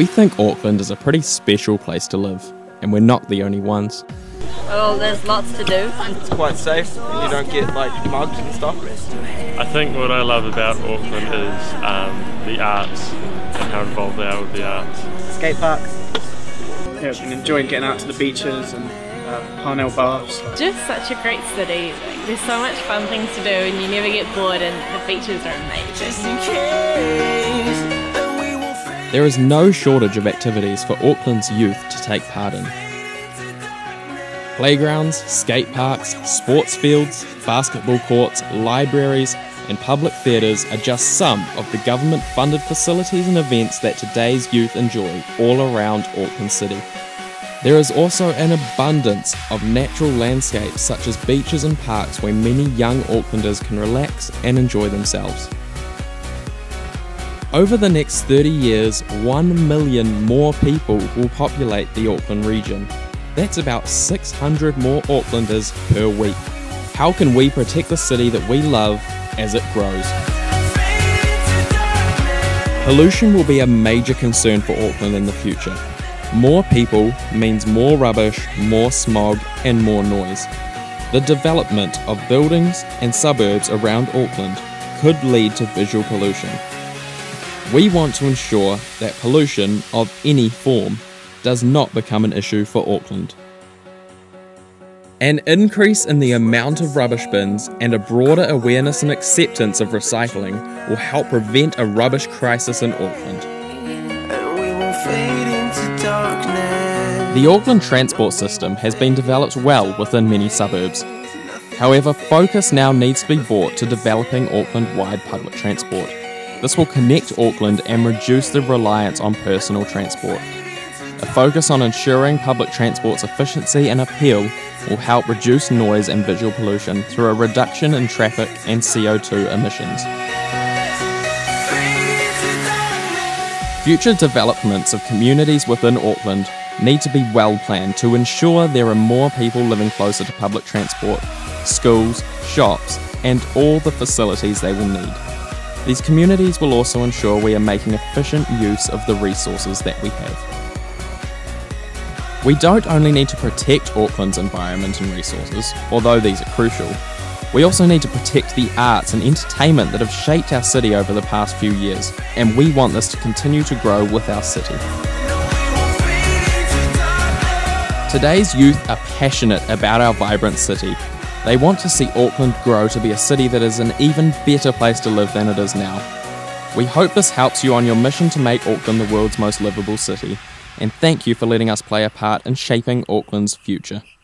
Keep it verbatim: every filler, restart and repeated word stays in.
We think Auckland is a pretty special place to live, and we're not the only ones. Well, there's lots to do. It's quite safe and you don't get like mugged and stuff. I think what I love about Auckland is um, the arts and how involved they are with the arts. Skate parks. Yeah, I've been enjoying getting out to the beaches and uh, Parnell baths. Just such a great city. Like, there's so much fun things to do and you never get bored, and the beaches are amazing. There is no shortage of activities for Auckland's youth to take part in. Playgrounds, skate parks, sports fields, basketball courts, libraries and public theatres are just some of the government-funded facilities and events that today's youth enjoy all around Auckland City. There is also an abundance of natural landscapes such as beaches and parks where many young Aucklanders can relax and enjoy themselves. Over the next thirty years, one million more people will populate the Auckland region. That's about six hundred more Aucklanders per week. How can we protect the city that we love as it grows? Pollution will be a major concern for Auckland in the future. More people means more rubbish, more smog and more noise. The development of buildings and suburbs around Auckland could lead to visual pollution. We want to ensure that pollution of any form does not become an issue for Auckland. An increase in the amount of rubbish bins and a broader awareness and acceptance of recycling will help prevent a rubbish crisis in Auckland. The Auckland transport system has been developed well within many suburbs. However, focus now needs to be brought to developing Auckland-wide public transport. This will connect Auckland and reduce the reliance on personal transport. A focus on ensuring public transport's efficiency and appeal will help reduce noise and visual pollution through a reduction in traffic and C O two emissions. Future developments of communities within Auckland need to be well planned to ensure there are more people living closer to public transport, schools, shops, and all the facilities they will need. These communities will also ensure we are making efficient use of the resources that we have. We don't only need to protect Auckland's environment and resources, although these are crucial. We also need to protect the arts and entertainment that have shaped our city over the past few years, and we want this to continue to grow with our city. Today's youth are passionate about our vibrant city. They want to see Auckland grow to be a city that is an even better place to live than it is now. We hope this helps you on your mission to make Auckland the world's most livable city. And thank you for letting us play a part in shaping Auckland's future.